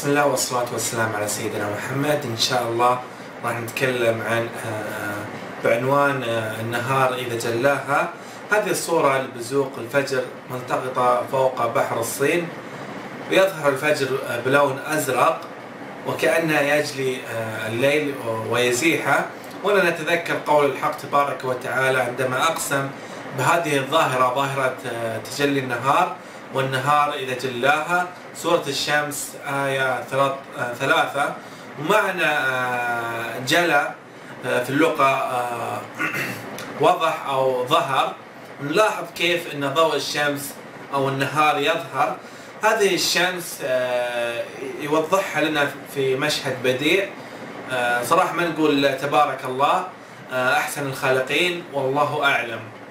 بسم الله والصلاة والسلام على سيدنا محمد. إن شاء الله راح نتكلم عن بعنوان النهار إذا جلاها. هذه الصورة لبزوق الفجر ملتقطة فوق بحر الصين، ويظهر الفجر بلون أزرق وكأنه يجلي الليل ويزيحه. ولا نتذكر قول الحق تبارك وتعالى عندما أقسم بهذه الظاهرة، ظاهرة تجلي النهار والنهار إذا جلاها، سورة الشمس آية 3. ومعنى جلى في اللغة وضح أو ظهر. نلاحظ كيف أن ضوء الشمس أو النهار يظهر. هذه الشمس يوضحها لنا في مشهد بديع. صراحة ما نقول تبارك الله، أحسن الخالقين والله أعلم.